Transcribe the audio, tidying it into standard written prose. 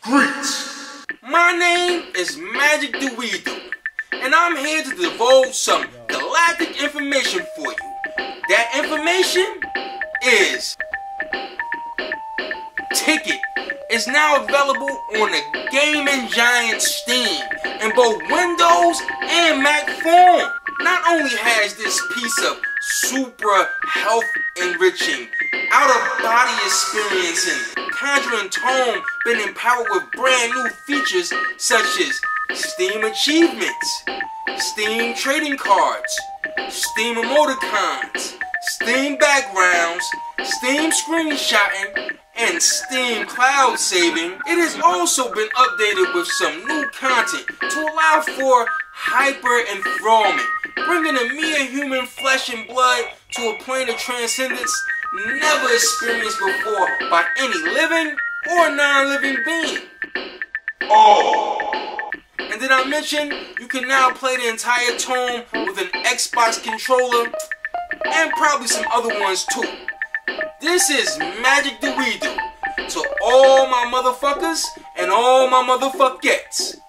Greets! My name is Magic the Weedle, and I'm here to divulge some galactic information for you. That information is Ticket is now available on the Gaming Giant Steam in both Windows and Mac form. Not only has this piece of super health enriching, out-of-body experiencing, conjuring tone been empowered with brand new features such as Steam Achievements, Steam Trading Cards, Steam Emoticons, Steam Backgrounds, Steam Screenshotting, and Steam Cloud Saving. It has also been updated with some new content to allow for hyper enthrallment, bringing a mere human flesh and blood to a plane of transcendence never experienced before by any living or non-living being. Oh! And did I mention you can now play the entire tome with an Xbox controller and probably some other ones too. This is Magic the Weedle to all my motherfuckers and all my motherfuckettes.